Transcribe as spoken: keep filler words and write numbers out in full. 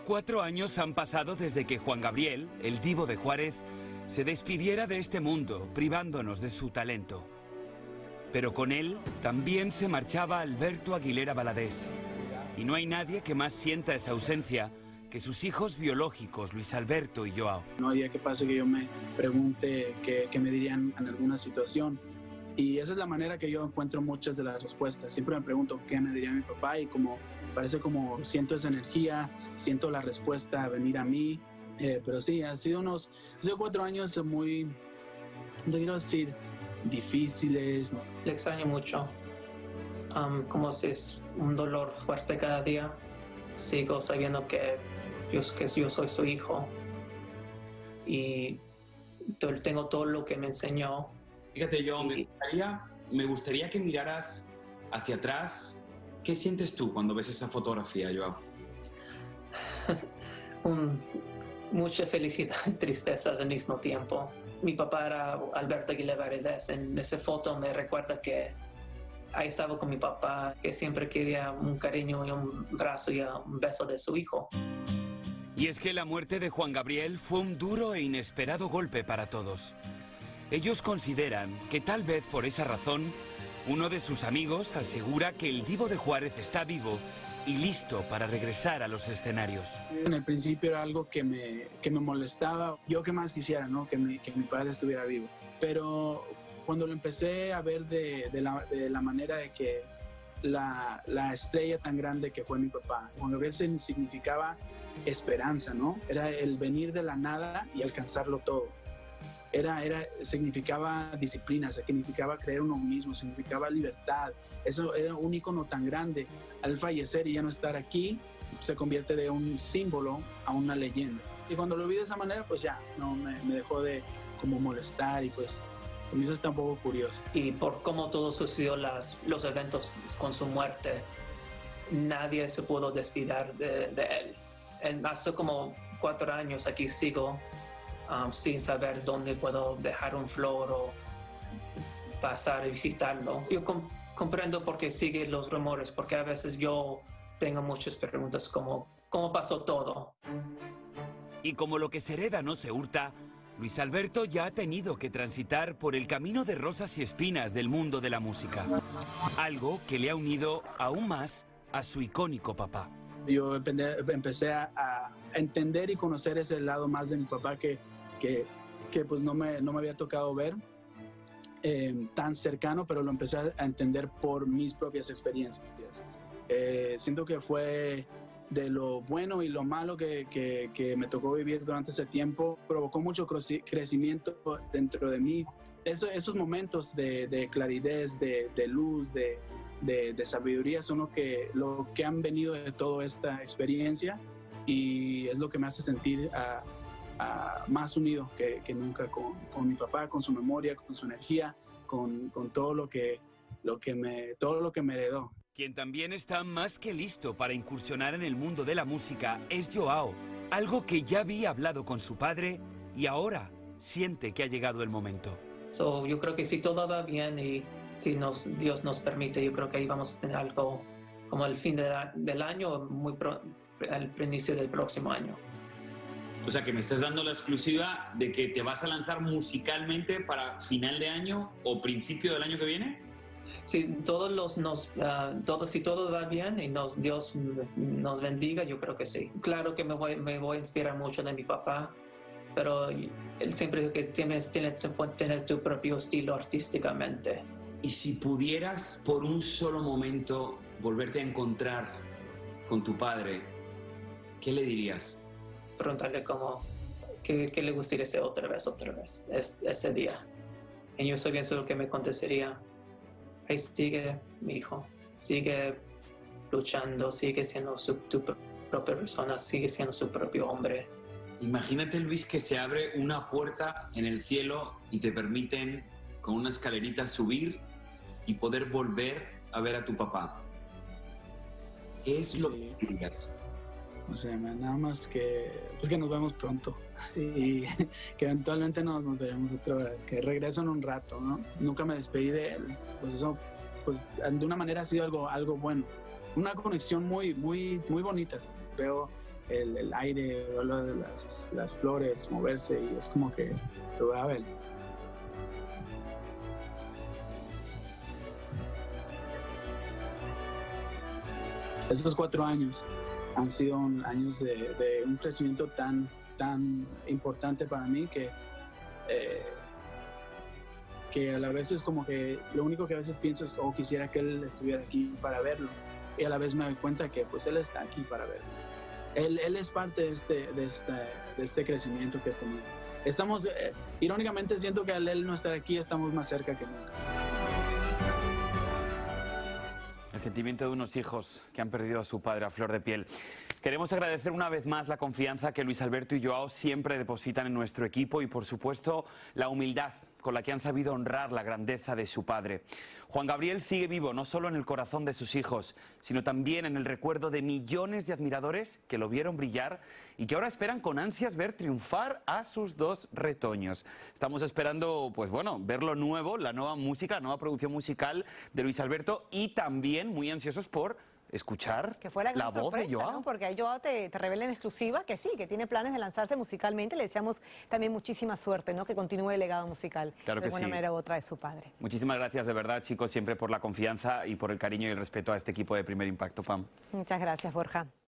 cuatro años han pasado desde que Juan Gabriel, el divo de Juárez, se despidiera de este mundo, privándonos de su talento. Pero con él también se marchaba Alberto Aguilera Valadés. Y no hay nadie que más sienta esa ausencia que sus hijos biológicos, Luis Alberto y Joao. No hay día que pase que yo me pregunte qué, qué me dirían en alguna situación. Y esa es la manera que yo encuentro muchas de las respuestas. Siempre me pregunto qué me diría mi papá y como parece como siento esa energía, siento la respuesta a venir a mí. Eh, pero sí, han sido unos han sido cuatro años muy, no quiero decir, difíciles. Le extraño mucho. Um, como si es un dolor fuerte cada día. Sigo sabiendo que yo, que yo soy su hijo y tengo todo lo que me enseñó. Fíjate, yo me gustaría, me gustaría que miraras hacia atrás. ¿Qué sientes tú cuando ves esa fotografía, Joao? Un, mucha felicidad y tristeza al mismo tiempo. Mi papá era Alberto Aguilera Valadés. En esa foto me recuerda que ahí estaba con mi papá, que siempre quería un cariño y un abrazo y un beso de su hijo. Y es que la muerte de Juan Gabriel fue un duro e inesperado golpe para todos. Ellos consideran que tal vez por esa razón, uno de sus amigos asegura que el divo de Juárez está vivo y listo para regresar a los escenarios. En el principio era algo que me, que me molestaba. Yo que más quisiera, ¿no? que, mi, que mi padre estuviera vivo. Pero cuando lo empecé a ver de, de, la, de la manera de que la, la estrella tan grande que fue mi papá, Juan Gabriel significaba esperanza, ¿no? Era el venir de la nada y alcanzarlo todo. Era, era, significaba disciplina, significaba creer en uno mismo, significaba libertad. Eso era un ícono tan grande. Al fallecer y ya no estar aquí, se convierte de un símbolo a una leyenda. Y cuando lo vi de esa manera, pues ya, no, me, me dejó de como molestar y pues a eso está un poco curioso. Y por cómo todo sucedió, las, los eventos con su muerte, nadie se pudo despedir de, de él. En, hace como cuatro años aquí sigo um, sin saber dónde puedo dejar un flor o pasar y visitarlo. Yo com comprendo por qué siguen los rumores, porque a veces yo tengo muchas preguntas como ¿cómo pasó todo? Y como lo que se hereda no se hurta, Luis Alberto ya ha tenido que transitar por el camino de rosas y espinas del mundo de la música. Algo que le ha unido aún más a su icónico papá. Yo empecé a, a entender y conocer ese lado más de mi papá que, que, que pues no me, no me había tocado ver eh, tan cercano, pero lo empecé a entender por mis propias experiencias. Eh, siento que fue de lo bueno y lo malo que, que, que me tocó vivir durante ese tiempo, provocó mucho crecimiento dentro de mí. Eso, esos momentos de, de claridad, de, de luz, de, de, de sabiduría son lo que, lo que han venido de toda esta experiencia y es lo que me hace sentir a, a más unido que, que nunca con, con mi papá, con su memoria, con su energía, con, con todo, lo que, lo que me, todo lo que me heredó. Quien también está más que listo para incursionar en el mundo de la música es Joao, algo que ya había hablado con su padre y ahora siente que ha llegado el momento. So, yo creo que si todo va bien y si nos, Dios nos permite, yo creo que ahí vamos a tener algo como el fin de la, del año, muy pro, al inicio del próximo año. O sea, que me estás dando la exclusiva de que te vas a lanzar musicalmente para final de año o principio del año que viene. Si todos los nos, uh, todo, si todo va bien y nos, Dios nos bendiga, yo creo que sí. Claro que me voy, me voy a inspirar mucho de mi papá, pero él siempre dice que tienes, tienes que tener tu propio estilo artísticamente. Y si pudieras por un solo momento volverte a encontrar con tu padre, ¿qué le dirías? Preguntarle cómo, qué, qué le gustaría hacer otra vez, otra vez, es, ese día. Y yo estoy bien seguro que me contestaría: ahí sigue mi hijo, sigue luchando, sigue siendo su, tu propia persona, sigue siendo su propio hombre. Imagínate, Luis, que se abre una puerta en el cielo y te permiten con una escalerita subir y poder volver a ver a tu papá. ¿Qué es Sí. lo que dirías? O sea, nada más que, pues que nos vemos pronto y que eventualmente nos, nos veremos otra vez, que regreso en un rato, ¿no? Nunca me despedí de él, pues eso, pues de una manera ha sido algo, algo bueno. Una conexión muy, muy, muy bonita. Veo el, el aire, el olor de las, las flores, moverse, y es como que lo voy a ver. Esos cuatro años han sido un, años de, de un crecimiento tan, tan importante para mí que, eh, que a la vez es como que lo único que a veces pienso es, oh, quisiera que él estuviera aquí para verlo. Y a la vez me doy cuenta que pues él está aquí para verlo. Él, él es parte de este, de, este, de este crecimiento que he tenido. Estamos, eh, irónicamente, siento que al él no estar aquí estamos más cerca que nunca. El sentimiento de unos hijos que han perdido a su padre a flor de piel. Queremos agradecer una vez más la confianza que Luis Alberto y Joao siempre depositan en nuestro equipo y, por supuesto, la humildad con la que han sabido honrar la grandeza de su padre. Juan Gabriel sigue vivo no solo en el corazón de sus hijos, sino también en el recuerdo de millones de admiradores que lo vieron brillar y que ahora esperan con ansias ver triunfar a sus dos retoños. Estamos esperando, pues bueno, ver lo nuevo, la nueva música, la nueva producción musical de Luis Alberto, y también muy ansiosos por escuchar que fue la, la voz sorpresa, de Joao. ¿no? Porque ahí Joao te, te revela en exclusiva que sí, que tiene planes de lanzarse musicalmente. Le deseamos también muchísima suerte, ¿no? Que continúe el legado musical claro de que alguna sí. manera u otra de su padre. Muchísimas gracias de verdad, chicos, siempre por la confianza y por el cariño y el respeto a este equipo de Primer Impacto, Pam. Muchas gracias, Borja.